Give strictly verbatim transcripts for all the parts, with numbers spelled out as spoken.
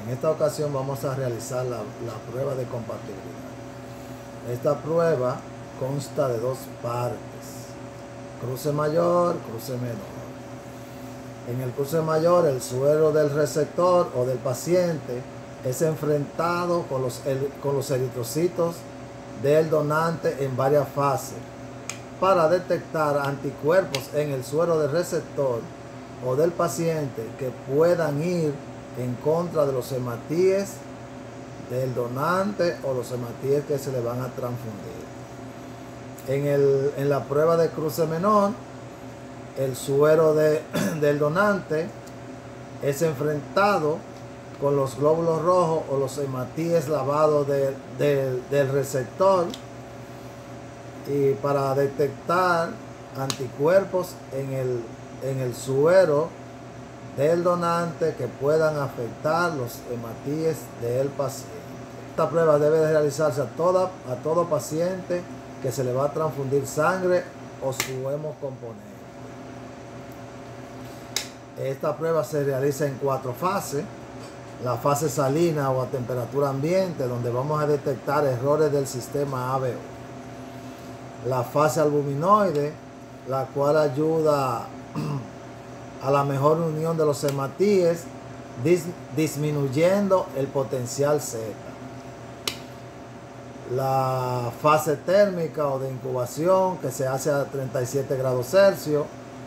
En esta ocasión vamos a realizar la, la prueba de compatibilidad. Esta prueba consta de dos partes: cruce mayor, cruce menor. En el cruce mayor, el suero del receptor o del paciente es enfrentado con los, el, con los eritrocitos del donante en varias fases para detectar anticuerpos en el suero del receptor o del paciente que puedan ir en contra de los hematíes del donante o los hematíes que se le van a transfundir. En, el, en la prueba de cruce menor, el suero de, del donante es enfrentado con los glóbulos rojos o los hematíes lavados de, de, del receptor, y para detectar anticuerpos en el, en el suero del donante que puedan afectar los hematíes del paciente. Esta prueba debe de realizarse a, toda, a todo paciente que se le va a transfundir sangre o su hemocomponente. Esta prueba se realiza en cuatro fases. La fase salina o a temperatura ambiente, donde vamos a detectar errores del sistema A B O. La fase albuminoide, la cual ayuda a la mejor unión de los hematíes, dis disminuyendo el potencial Z. La fase térmica o de incubación, que se hace a treinta y siete grados Celsius,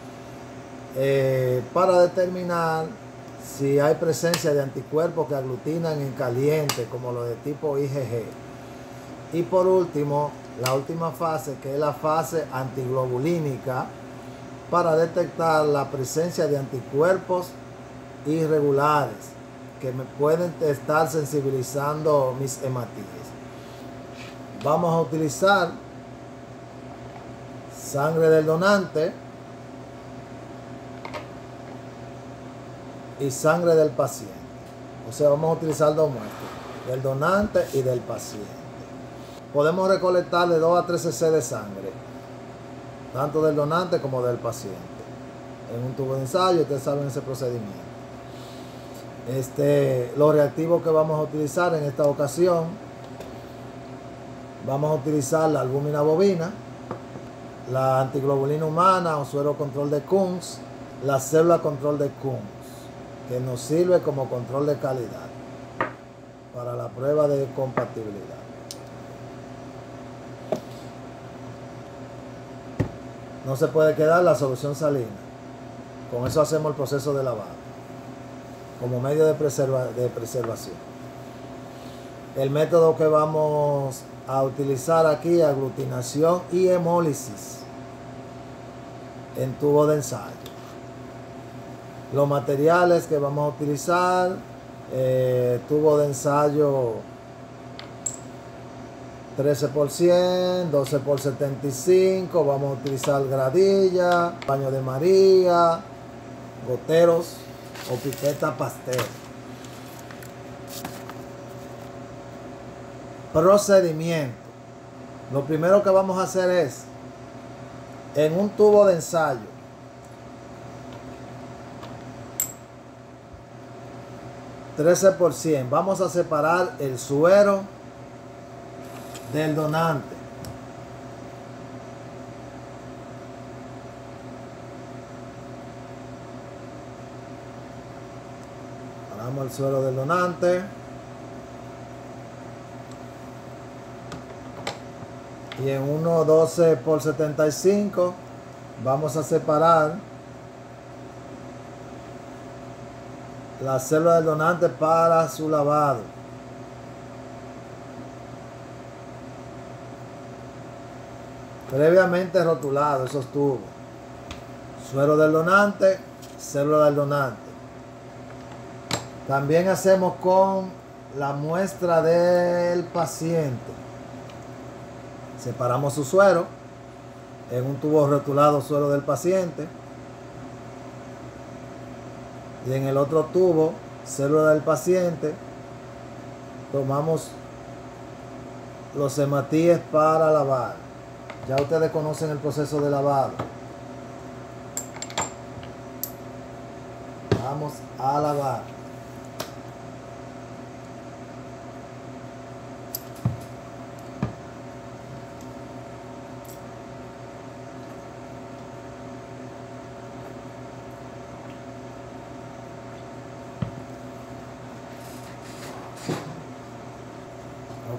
eh, para determinar si hay presencia de anticuerpos que aglutinan en caliente, como los de tipo I G G. Y por último, la última fase, que es la fase antiglobulínica, para detectar la presencia de anticuerpos irregulares que me pueden estar sensibilizando mis hematíes. Vamos a utilizar sangre del donante y sangre del paciente. O sea, vamos a utilizar dos muestras, del donante y del paciente. Podemos recolectar de dos a tres cc de sangre, tanto del donante como del paciente, en un tubo de ensayo. Ustedes saben ese procedimiento. Este, los reactivos que vamos a utilizar en esta ocasión, vamos a utilizar la albúmina bovina, la antiglobulina humana o suero control de Kunz, la célula control de Kunz, que nos sirve como control de calidad para la prueba de compatibilidad. No se puede quedar la solución salina. Con eso hacemos el proceso de lavado como medio de, preserva, de preservación. El método que vamos a utilizar aquí es aglutinación y hemólisis en tubo de ensayo. Los materiales que vamos a utilizar, eh, tubo de ensayo trece por cien, doce por setenta y cinco, vamos a utilizar gradilla, baño de María, goteros o pipeta Pasteur. Procedimiento. Lo primero que vamos a hacer es, en un tubo de ensayo, trece por cien, vamos a separar el suero del donante. Separamos el suero del donante. Y en uno doce por setenta y cinco vamos a separar la célula del donante para su lavado. Previamente rotulado esos tubos. Suero del donante, célula del donante. También hacemos con la muestra del paciente. Separamos su suero en un tubo rotulado, suero del paciente. Y en el otro tubo, célula del paciente, tomamos los hematíes para lavar. Ya ustedes conocen el proceso de lavado. Vamos a lavar.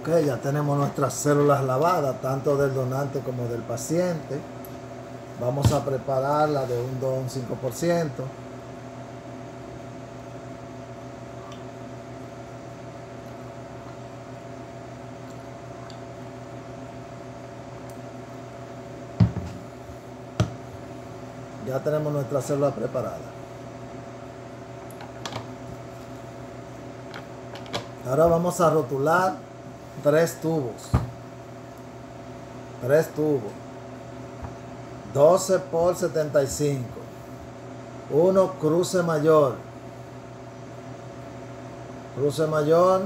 Ok, ya tenemos nuestras células lavadas, tanto del donante como del paciente. Vamos a prepararla de un dos a un cinco por ciento. Ya tenemos nuestra célula preparada. Ahora vamos a rotular tres tubos. Tres tubos. doce por setenta y cinco. Uno cruce mayor. Cruce mayor.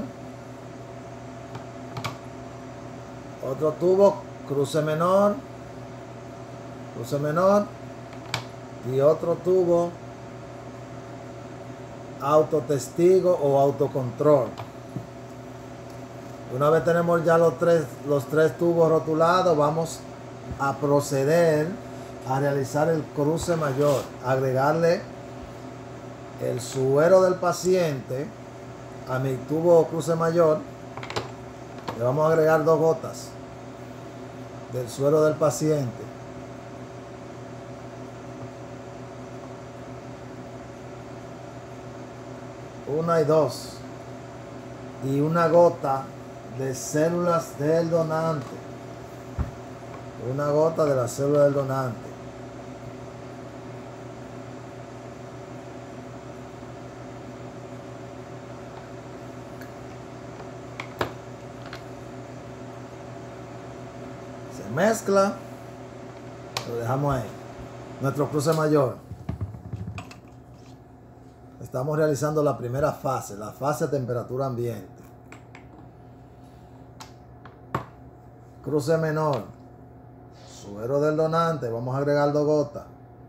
Otro tubo cruce menor. Cruce menor. Y otro tubo autotestigo o autocontrol. Una vez tenemos ya los tres, los tres tubos rotulados, vamos a proceder a realizar el cruce mayor. Agregarle el suero del paciente a mi tubo cruce mayor. Le vamos a agregar dos gotas del suero del paciente. Una y dos. Y una gota de células del donante. Una gota de la célula del donante. Se mezcla. Lo dejamos ahí. Nuestro cruce mayor. Estamos realizando la primera fase, la fase de temperatura ambiente. Cruce menor. Suero del donante. Vamos a agregar dos gotas.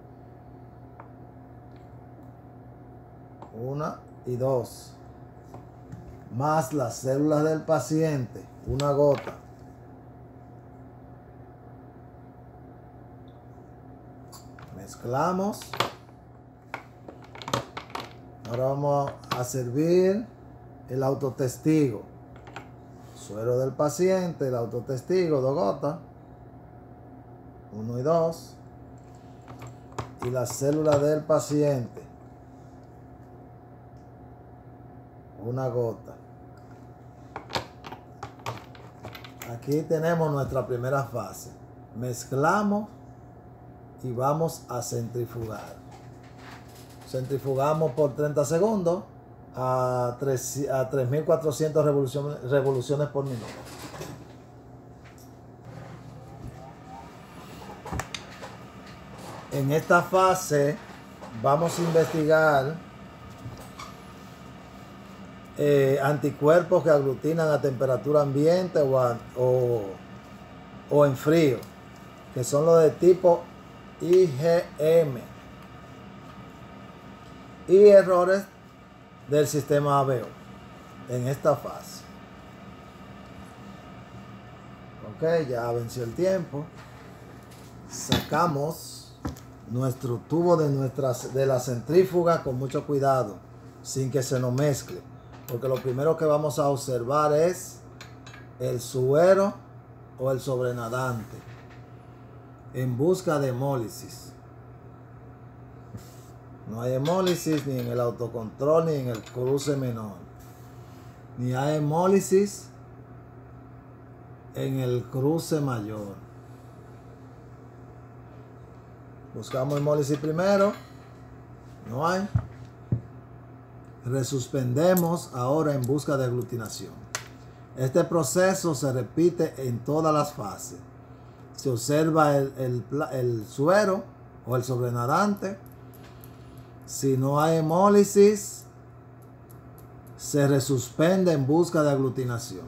Una y dos. Más las células del paciente. Una gota. Mezclamos. Ahora vamos a servir el autotestigo. Suero del paciente, el autotestigo, dos gotas. Uno y dos. Y las células del paciente. Una gota. Aquí tenemos nuestra primera fase. Mezclamos y vamos a centrifugar. Centrifugamos por treinta segundos a, a tres mil cuatrocientas revoluciones, revoluciones por minuto. En esta fase vamos a investigar eh, anticuerpos que aglutinan a temperatura ambiente o, a, o, o en frío, que son los de tipo I G M. Y errores del sistema A B O en esta fase. Ok, ya venció el tiempo. Sacamos nuestro tubo de, nuestras, de la centrífuga con mucho cuidado, sin que se nos mezcle, porque lo primero que vamos a observar es el suero o el sobrenadante en busca de hemólisis. No hay hemólisis ni en el autocontrol ni en el cruce menor. Ni hay hemólisis en el cruce mayor. Buscamos hemólisis primero. No hay. Resuspendemos ahora en busca de aglutinación. Este proceso se repite en todas las fases. Se observa el, el, el suero o el sobrenadante. Si no hay hemólisis, se resuspende en busca de aglutinación.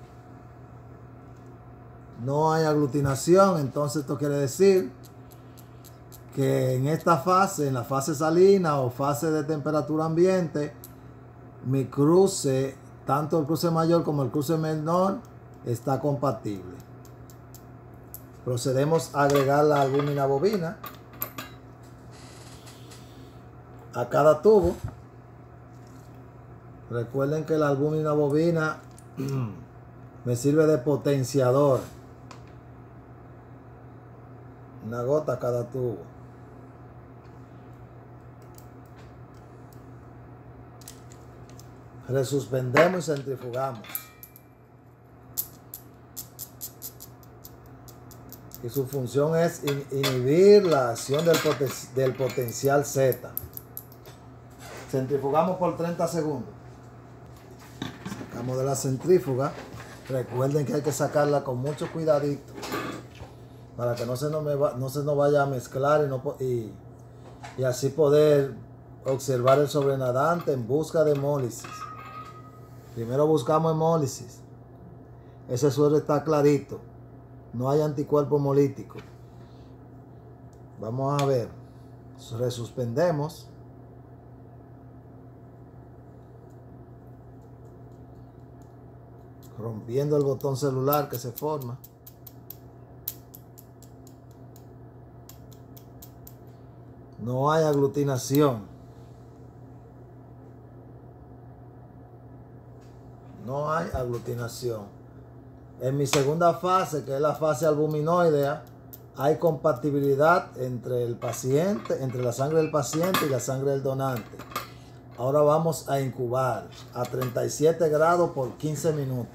No hay aglutinación, entonces esto quiere decir que en esta fase, en la fase salina o fase de temperatura ambiente, mi cruce, tanto el cruce mayor como el cruce menor, está compatible. Procedemos a agregar la albúmina bovina a cada tubo. Recuerden que la albúmina bovina Me sirve de potenciador. Una gota cada tubo. Resuspendemos y centrifugamos. Y su función es inhibir la acción del, poten del potencial Z. Centrifugamos por treinta segundos. Sacamos de la centrífuga. Recuerden que hay que sacarla con mucho cuidadito para que no se nos, me va, no se nos vaya a mezclar y, no, y, y así poder observar el sobrenadante en busca de hemólisis. Primero buscamos hemólisis. Ese suero está clarito. No hay anticuerpo hemolítico. Vamos a ver. Resuspendemos. Rompiendo el botón celular que se forma. No hay aglutinación. No hay aglutinación. En mi segunda fase, que es la fase albuminoidea, hay compatibilidad entre el paciente, entre la sangre del paciente y la sangre del donante. Ahora vamos a incubar a treinta y siete grados por quince minutos.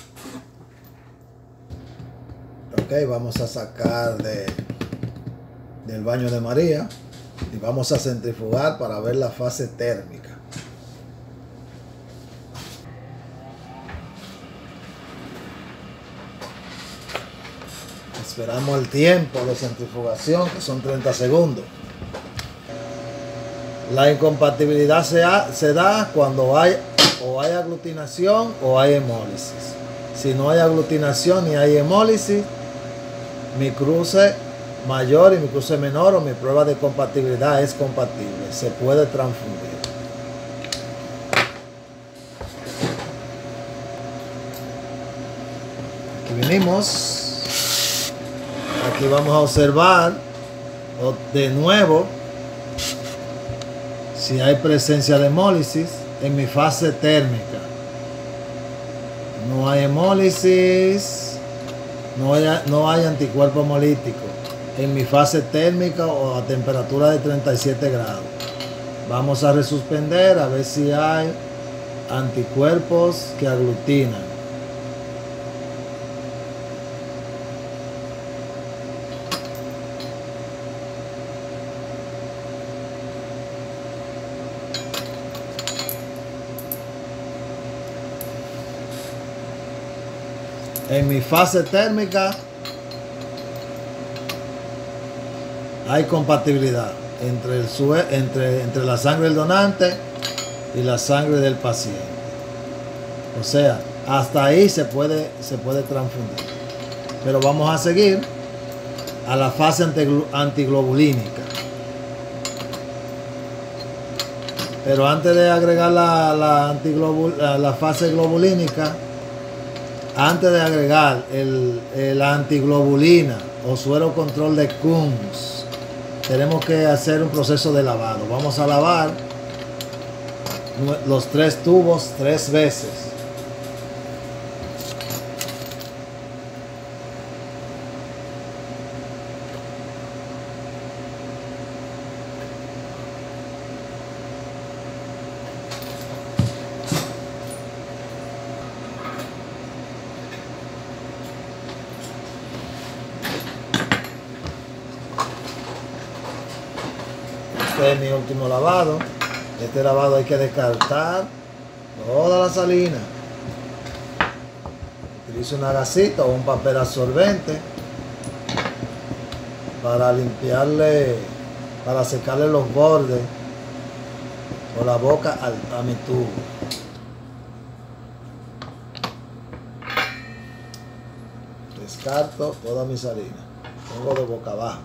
Ok, vamos a sacar de, del baño de María y vamos a centrifugar para ver la fase térmica. Esperamos el tiempo de centrifugación, que son treinta segundos. La incompatibilidad se, ha, se da cuando hay o hay aglutinación o hay hemólisis. Si no hay aglutinación ni hay hemólisis, mi cruce mayor y mi cruce menor o mi prueba de compatibilidad es compatible. Se puede transfundir. Aquí venimos. Aquí vamos a observar de nuevo si hay presencia de hemólisis en mi fase térmica. No hay hemólisis, no hay, no hay anticuerpo hemolítico en mi fase térmica o a temperatura de treinta y siete grados. Vamos a resuspender a ver si hay anticuerpos que aglutinan. En mi fase térmica hay compatibilidad entre, el sue entre, entre la sangre del donante y la sangre del paciente. O sea, hasta ahí se puede, se puede transfundir. Pero vamos a seguir a la fase antiglobulínica. Pero antes de agregar la, la, antiglobul la, la fase globulínica, antes de agregar el, el antiglobulina o suero control de Kunz, tenemos que hacer un proceso de lavado. Vamos a lavar los tres tubos tres veces. Este es mi último lavado. Este lavado hay que descartar toda la salina. Utilizo una gasita o un papel absorbente para limpiarle, para secarle los bordes o la boca al, a mi tubo. Descarto toda mi salina. Pongo de boca abajo.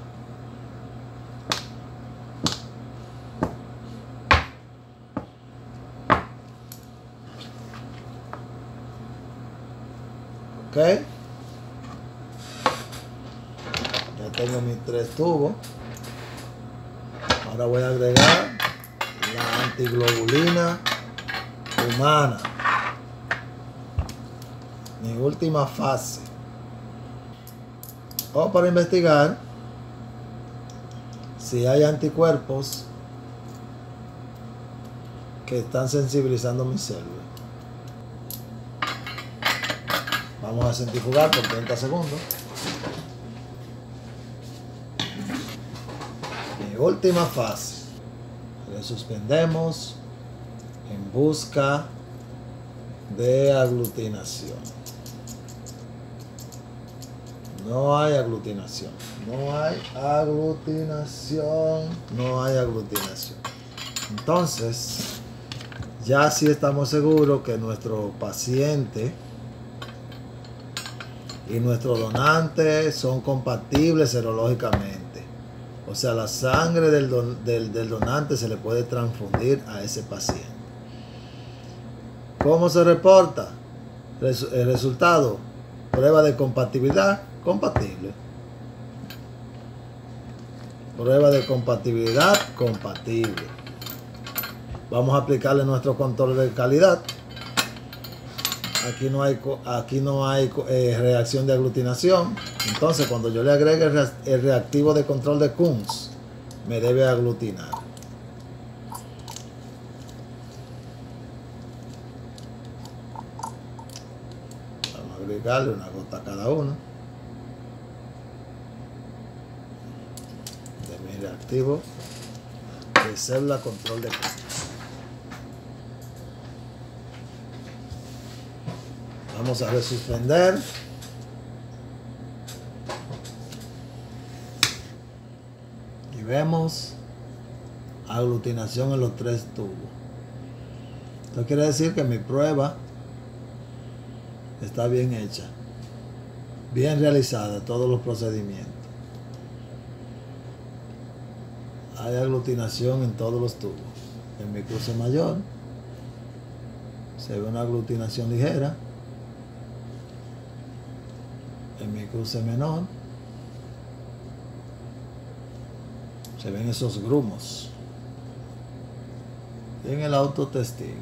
Ok, ya tengo mis tres tubos. Ahora voy a agregar la antiglobulina humana. mi última fase. O para investigar si hay anticuerpos que están sensibilizando mis células. Vamos a centrifugar por treinta segundos. Mi última fase. Le suspendemos en busca de aglutinación. No hay aglutinación. No hay aglutinación. No hay aglutinación. Entonces, ya sí estamos seguros que nuestro paciente y nuestro donante son compatibles serológicamente. O sea, la sangre del, don, del, del donante se le puede transfundir a ese paciente. ¿Cómo se reporta? Res, el resultado, prueba de compatibilidad, compatible. Prueba de compatibilidad, compatible. Vamos a aplicarle nuestro control de calidad. Aquí no hay, aquí no hay eh, reacción de aglutinación. Entonces, cuando yo le agregue el, el reactivo de control de Kunz, me debe aglutinar. Vamos a agregarle una gota a cada uno de mi reactivo de célula control de Kunz. Vamos a resuspender. Y vemos aglutinación en los tres tubos. Esto quiere decir que mi prueba está bien hecha. Bien realizada, todos los procedimientos. Hay aglutinación en todos los tubos. En mi cruce mayor se ve una aglutinación ligera. En mi cruce menor se ven esos grumos. Y en el autotestigo.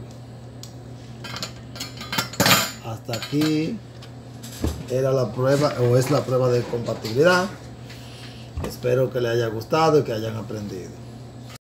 Hasta aquí era la prueba, o es la prueba de compatibilidad. Espero que les haya gustado y que hayan aprendido.